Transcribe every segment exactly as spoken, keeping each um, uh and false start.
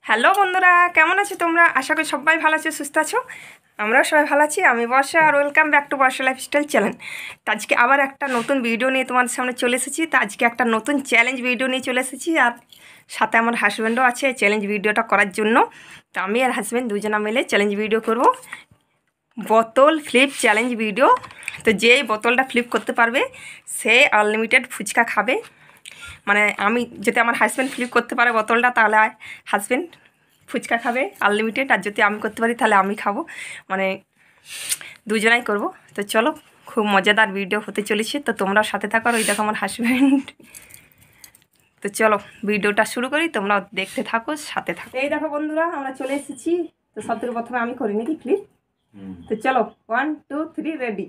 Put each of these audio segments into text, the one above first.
Hello বন্ধুরা, কেমন আছো তোমরা? আশা করি সবাই ভালো আছো, সুস্থ আছো। আমরাও সবাই ভালো আছি। আমি বর্ষা, আর welcome back to Barsha lifestyle channel. তো আজকে আবার একটা নতুন ভিডিও নিয়ে তোমাদের সামনে চলে এসেছি। তো আজকে একটা নতুন চ্যালেঞ্জ ভিডিও নিয়ে চলে এসেছি, আর সাথে আমার হাজব্যান্ডও আছে চ্যালেঞ্জ ভিডিওটা করার জন্য। তো আমি আর হাজব্যান্ড দুজনা মিলে চ্যালেঞ্জ ভিডিও করব, বোতল ফ্লিপ চ্যালেঞ্জ ভিডিও। তো যেই বোতলটা ফ্লিপ করতে পারবে সে আনলিমিটেড ফুচকা খাবে। মানে আমি যদি আমার হাজব্যান্ড ফ্লিপ করতে পারে বোতলটা, তাহলে হাজব্যান্ড ফুচকা খাবে আনলিমিটেড, আর যদি আমি করতে পারি তাহলে আমি খাবো। মানে দুজনাই করব। তো চলো, খুব মজাদার ভিডিও হতে চলেছে, তো তোমরাও সাথে থাকো। আর ওই দেখো আমার হাজব্যান্ড। তো চলো ভিডিওটা শুরু করি, তোমরা দেখতে থাকো, সাথে থাকো। এই দেখো বন্ধুরা, আমরা চলে এসেছি। তো সব থেকে প্রথমে আমি করি নাকি ক্লিপ। তো চলো, ওয়ান টু থ্রি রেডি।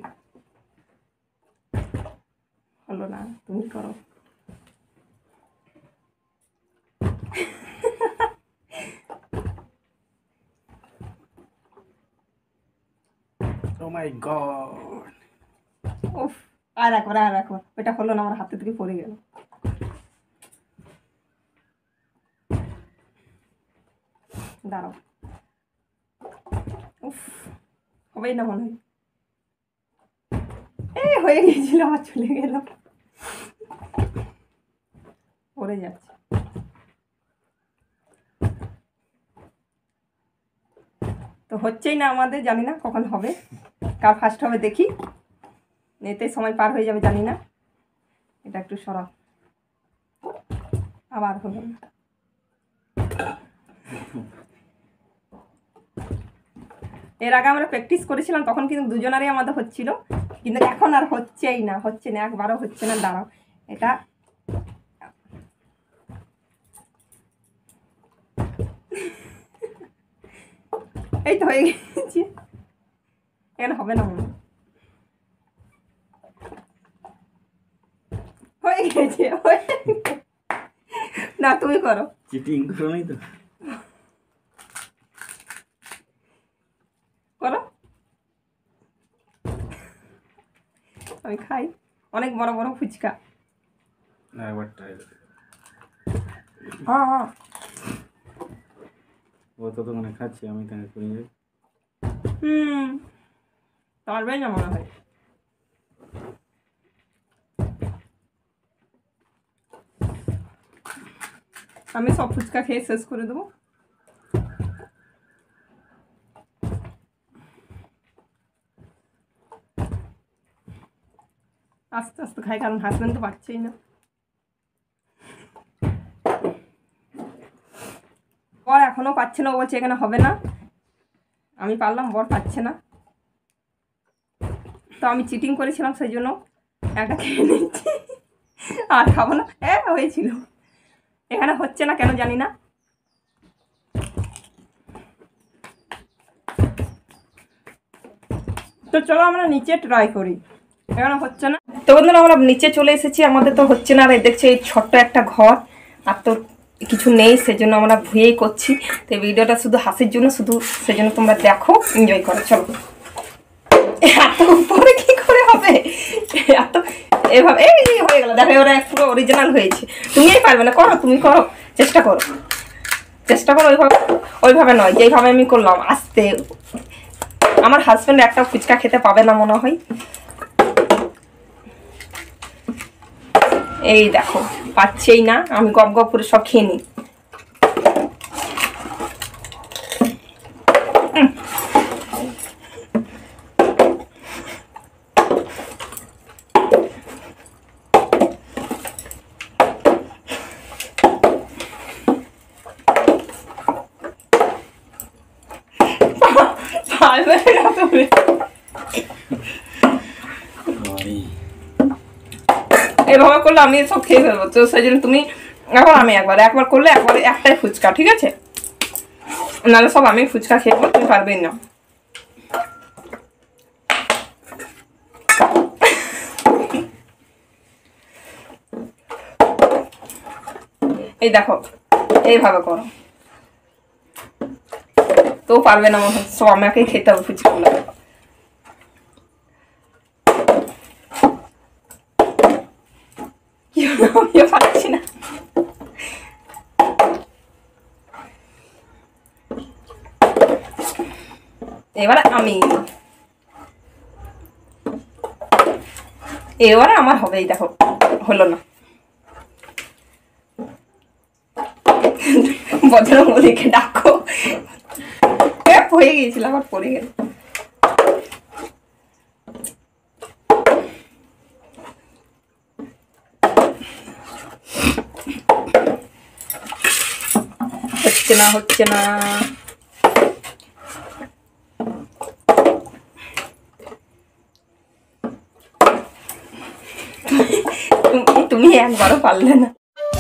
হলো না, তুমি করো। Oh my god. উফ, আর একবার আর একবার এটা হলো না, আমার হাতে থেকে পড়ে গেল। দাঁড়াও, উফ, হবেই না মনে হয়। এই হয়ে গিয়েছিল, আমার চলে গেল, পড়ে যাচ্ছে। তো হচ্ছেই না আমাদের, জানি না কখন হবে, কার ফার্স্ট হবে দেখি। এতে সময় পার হয়ে যাবে, জানি না। এটা একটু সরাও, আবার হলো না। এর আগে আমরা প্র্যাকটিস করেছিলাম, তখন কিন্তু দুজনারই আমাদের হচ্ছিল, কিন্তু এখন আর হচ্ছেই না, হচ্ছে না, একবারও হচ্ছে না। দাঁড়াও, এটা এই তো হয়ে গেছে, এখানে হবে না মনে হয়ে গেছে। না তুমি করো, চিটিং করো নাই তো? করো, আমি খাই অনেক বড় বড় ফুচকা। না, একবার ট্রাই করো। হ্যাঁ হ্যাঁ, ও তো তো মানে খাচ্ছি, আমি তাকে করি যাই। হুম, পারবে না মনে হয়। আমি সব ফুচকা খেয়ে শেষ করে দেবো। আস্তে আস্তে খাই, কারণ হাজব্যান্ড তো পাচ্ছেই না। বর এখনো পাচ্ছে না, ও বলছে এখানে হবে না। আমি পারলাম, বর পাচ্ছে না। তো আমি চিটিং করেছিলাম, সেই জন্য একটা খেয়ে নিচ্ছি, আর খাবো না। এ হয়েছিল, এখানে হচ্ছে না কেন জানি না। তো চলো আমরা নিচে ট্রাই করি, এখানে হচ্ছে না। তো বন্ধুরা, আমরা নিচে চলে এসেছি, আমাদের তো হচ্ছে না। আর দেখছি এই ছোট্ট একটা ঘর, আর তো কিছু নেই, সেজন্য আমরা ভুয়েই করছি। তো এই ভিডিওটা শুধু হাসির জন্য, শুধু সেজন্য তোমরা দেখো, এনজয় করো। চলো, এত উপরে কি করে হবে, এত এভাবে এই হয়ে গেল। দেখো, ওরা পুরো অরিজিনাল হয়েছে। তুমিই পারবে না, করো, তুমি করো, চেষ্টা করো, চেষ্টা করো। ওইভাবে ওইভাবে নয়, যেইভাবে আমি করলাম, আস্তে। আমার হাজব্যান্ড একটা ফুচকা খেতে পাবে না মনে হয়। এই দেখো, পাচ্ছেই না। আমি গপ গপ করে সব খেয়ে নিই। এভাবে করলে আমি সব খেয়ে ফেলবো। তো সেই জন্য তুমি এখন, আমি একবার একবার করলে একবার একটাই ফুচকা, ঠিক আছে? নাহলে সব আমি ফুচকা খেয়ে, তুমি পারবেই না। এই দেখো, এইভাবে করো, তো পারবে না মনে হয়। সব আমাকেই খেতে হবে ফুচকা। আমিও পারছি না। এবারে আমি এবারে আমার হবেই, দেখো হলো না। বজরঙ্গলিকে ডাকো। হয়ে গিয়েছিল, আবার পড়ে গেল। হচ্ছে না হচ্ছে না তুমি একবারও পারলে না।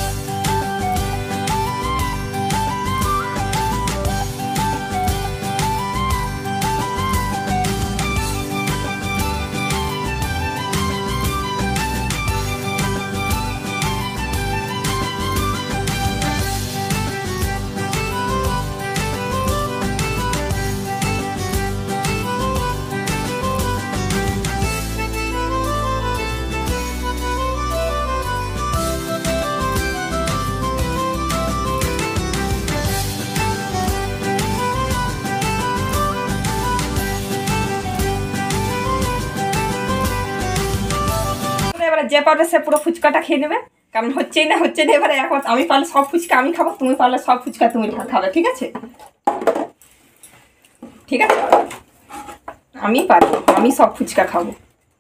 এবারে যে পারবে সে পুরো ফুচকাটা খেয়ে নেবে, কারণ হচ্ছেই না হচ্ছে না। এবারে এখন আমি পারলে সব ফুচকা আমি খাবো, তুমি পারলে সব ফুচকা তুমি খাবে, ঠিক আছে? ঠিক আছে, আমি পারবো, আমি সব ফুচকা খাবো।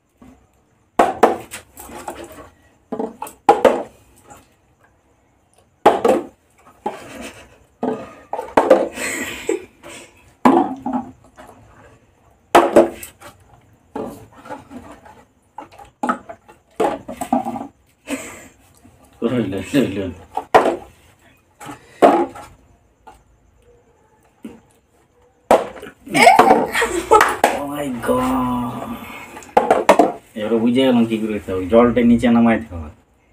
এবার বুঝে গেলাম কি করে খাবো, জলটা নিচে নামাইতে হবে।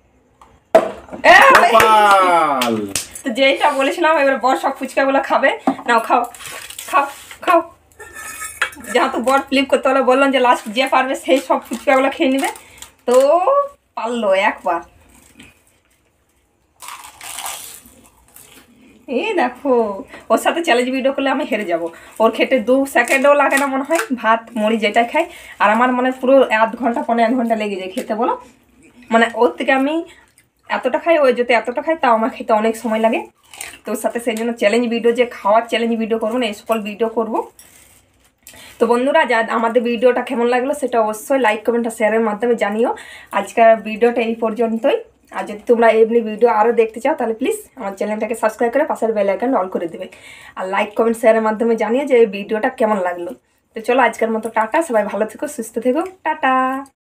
তো যেটা বলেছিলাম, এবার বর সব ফুচকাগুলো খাবে। নাও খাও খাও খাও। যেহেতু বর ফ্লিপ করতে হলে বললাম যে লাস্ট যে পারবে সেই সব ফুচকাগুলো খেয়ে নেবে, তো পারলো একবার। এই দেখো, ওর সাথে চ্যালেঞ্জ ভিডিও করলে আমি হেরে যাব। ওর খেতে দু সেকেন্ডও লাগে না মনে হয়, ভাত মুড়ি যেটাই খাই। আর আমার মানে পুরো আধ ঘন্টা পনেরো এক ঘন্টা লেগে যায় খেতে, বলো। মানে ওর থেকে আমি এতটা খাই, ওই যদি এতটা খাই তাও আমার খেতে অনেক সময় লাগে। তো ওর সাথে সেই জন্য চ্যালেঞ্জ ভিডিও, যে খাওয়ার চ্যালেঞ্জ ভিডিও করবো না, এই সকল ভিডিও করবো। তো বন্ধুরা, যা আমাদের ভিডিওটা কেমন লাগলো সেটা অবশ্যই লাইক কমেন্ট আর শেয়ারের মাধ্যমে জানিও। আজকের ভিডিওটা এই পর্যন্তই। আর যদি তোমরা এমনি ভিডিও আরও দেখতে চাও তাহলে প্লিজ আমার চ্যানেলটাকে সাবস্ক্রাইব করে পাশের বেল আইকন অল করে দেবে। আর লাইক কমেন্ট শেয়ারের মাধ্যমে জানিও যে এই ভিডিওটা কেমন লাগলো। তো চলো আজকের মতো টাটা, সবাই ভালো থেকো, সুস্থ থেকো, টাটা।